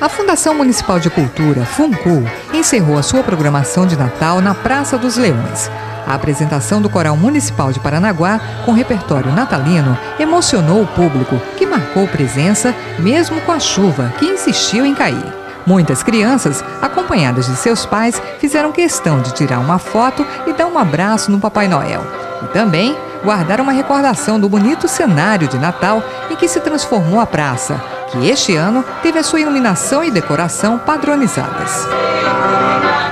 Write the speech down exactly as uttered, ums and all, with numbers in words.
A Fundação Municipal de Cultura, FUNCUL, encerrou a sua programação de Natal na Praça dos Leões. A apresentação do Coral Municipal de Paranaguá, com repertório natalino, emocionou o público, que marcou presença mesmo com a chuva, que insistiu em cair. Muitas crianças, acompanhadas de seus pais, fizeram questão de tirar uma foto e dar um abraço no Papai Noel. E também guardaram uma recordação do bonito cenário de Natal em que se transformou a praça, que este ano teve a sua iluminação e decoração padronizadas.